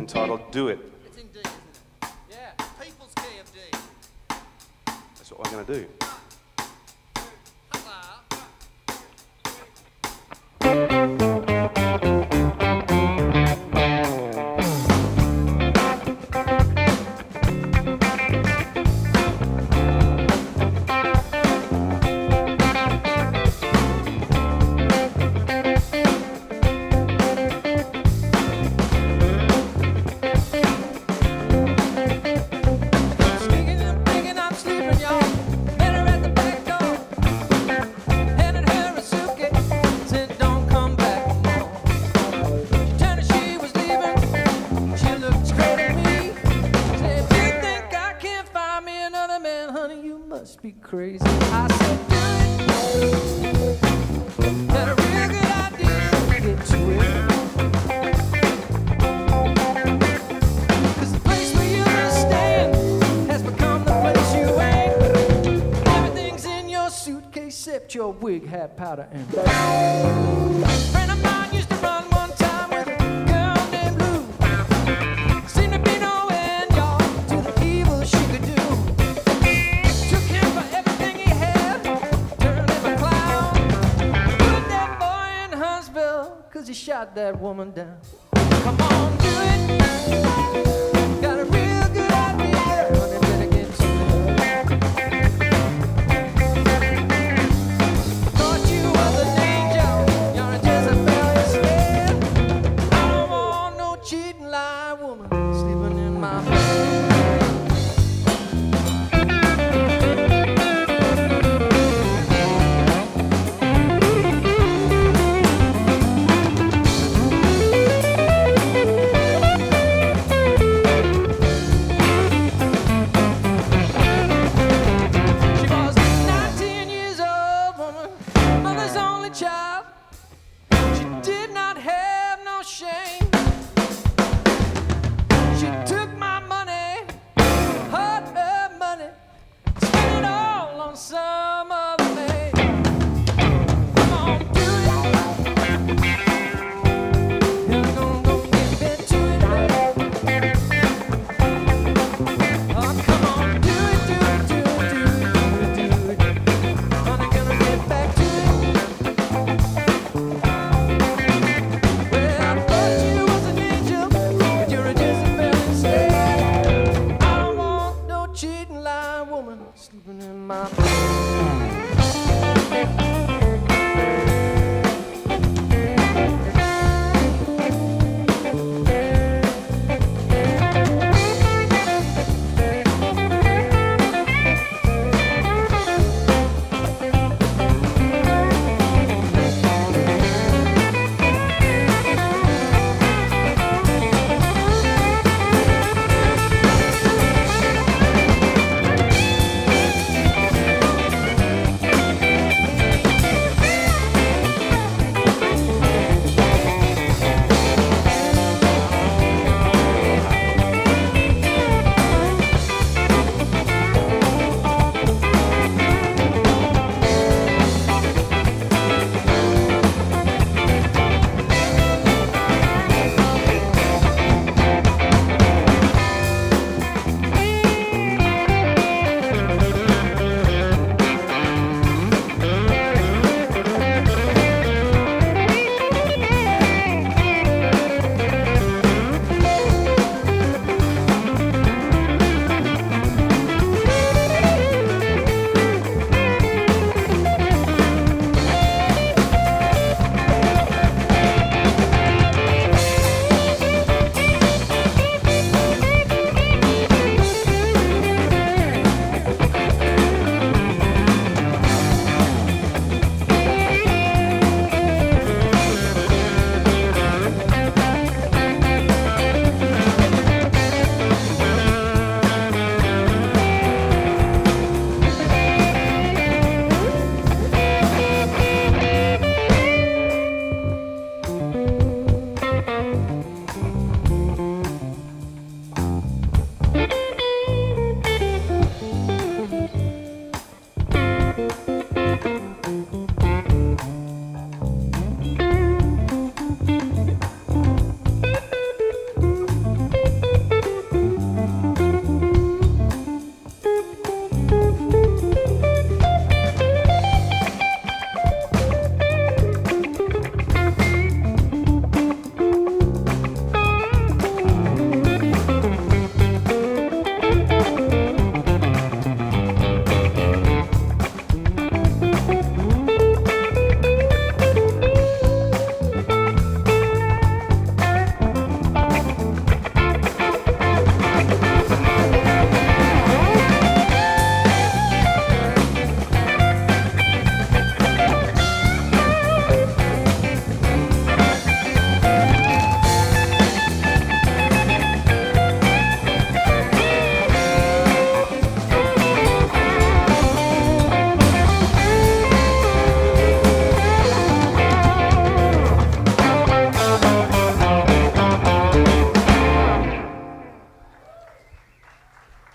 entitled Do It. It's in D, isn't it? Yeah. People's key of D. That's what we're going to do. Be crazy. I said, do it. Got a real good idea. Get to it. 'Cause the place where you stand has become the place you ain't. Everything's in your suitcase except your wig, hat, powder, and a friend of mine used to run one time with a girl named Lou. Seemed to be no end, y'all, to the evil she could do. Cause he shot that woman down. Come on, do it. Got a real good idea. Honey, better get to it. Thought you was an angel. You're a Jezebel instead. I don't want no cheating lie woman sleeping in my bed. Child, she did not have no shame. She took my money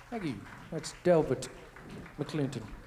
Thank you. That's Delbert McClinton.